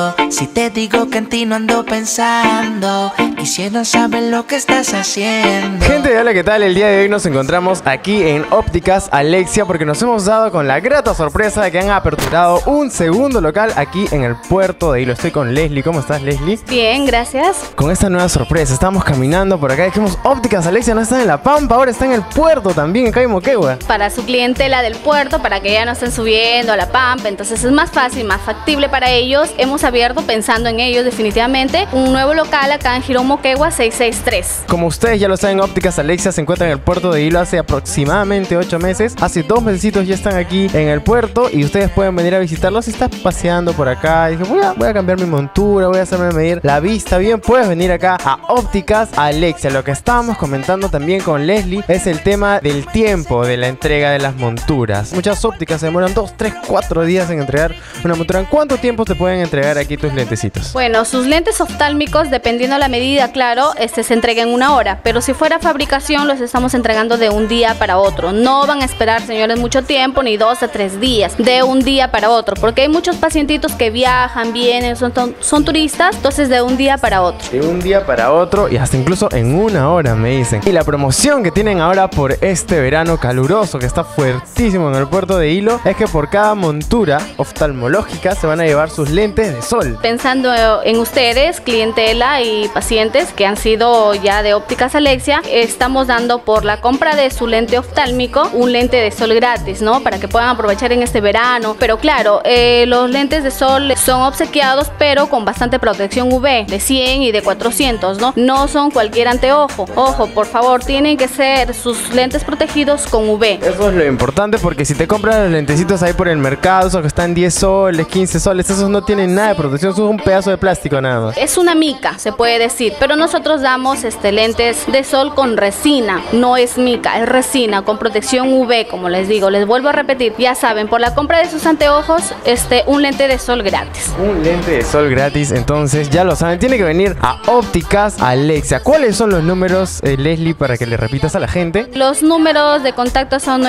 Si te digo que en ti no ando pensando, quisiera saber lo que estás haciendo. Gente, hola, ¿qué tal? El día de hoy nos encontramos aquí en Ópticas Alexia porque nos hemos dado con la grata sorpresa de que han aperturado un segundo local aquí en el puerto de Hilo. Estoy con Leslie. ¿Cómo estás, Leslie? Bien, gracias. Con esta nueva sorpresa, estábamos caminando por acá y dijimos, Ópticas Alexia no está en La Pampa, ahora está en el puerto también, acá en Moquegua. Para su clientela del puerto, para que ya no estén subiendo a La Pampa, entonces es más fácil, más factible para ellos. Hemos abierto, pensando en ellos definitivamente, un nuevo local acá en Girón Moquegua 663. Como ustedes ya lo saben, Ópticas Alexia se encuentra en el puerto de Hilo hace aproximadamente 8 meses. Hace 2 mesecitos ya están aquí en el puerto y ustedes pueden venir a visitarlos. Si estás paseando por acá y dije, voy a cambiar mi montura, voy a hacerme medir la vista bien, puedes venir acá a Ópticas Alexia. Lo que estábamos comentando también con Leslie es el tema del tiempo de la entrega de las monturas. Muchas ópticas se demoran 2, 3, 4 días en entregar una montura. ¿En cuánto tiempo te pueden entregar aquí tus lentecitos? Bueno, sus lentes oftálmicos, dependiendo de la medida, claro, se entrega en 1 hora, pero si fuera fabricación los estamos entregando de un día para otro. No van a esperar, señores, mucho tiempo, ni 2 a 3 días, de un día para otro, porque hay muchos pacientitos que viajan, vienen, son turistas, entonces de un día para otro. De un día para otro y hasta incluso en 1 hora, me dicen. Y la promoción que tienen ahora por este verano caluroso que está fuertísimo en el puerto de Hilo es que por cada montura oftalmológica se van a llevar sus lentes de sol. Pensando en ustedes, clientela y pacientes que han sido ya de Ópticas Alexia, estamos dando por la compra de su lente oftálmico un lente de sol gratis, ¿no? Para que puedan aprovechar en este verano. Pero claro, los lentes de sol son obsequiados, pero con bastante protección UV, de 100 y de 400, ¿no? No son cualquier anteojo. Ojo, por favor, tienen que ser sus lentes protegidos con UV. Eso es lo importante, porque si te compras los lentecitos ahí por el mercado, esos que están 10 soles, 15 soles, esos no tienen nada de protección, eso es un pedazo de plástico nada más. Es una mica, se puede decir, pero nosotros damos lentes de sol con resina, no es mica, es resina con protección UV, como les digo. Les vuelvo a repetir, ya saben, por la compra de sus anteojos, un lente de sol gratis. Un lente de sol gratis, entonces ya lo saben, tiene que venir a Ópticas Alexia. ¿Cuáles son los números, Leslie, para que le repitas a la gente? Los números de contacto son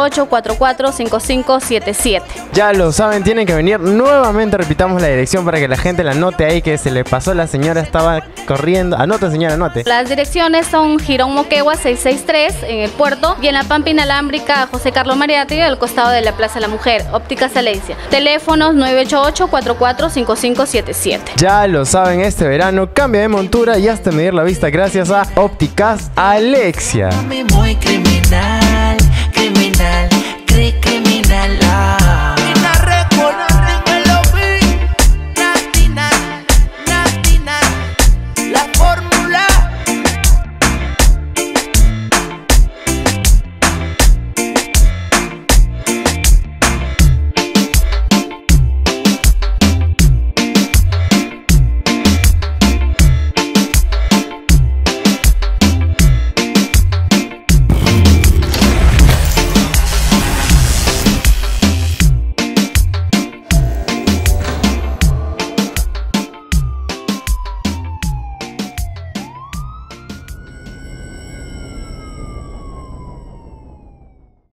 988-445577. Ya lo saben, tienen que venir. Nuevamente repitamos la dirección para que la gente la anote ahí, que se le pasó, la señora estaba corriendo. Anote, señora, anote. Las direcciones son Girón Moquegua 663 en el puerto y en La Pampa Inalámbrica José Carlos Mariátegui al costado de la Plaza de la Mujer. Ópticas Alexia. Teléfonos 988-445577. Ya lo saben, este verano cambia de montura y hasta medir la vista gracias a Ópticas Alexia. Muy criminal, criminal.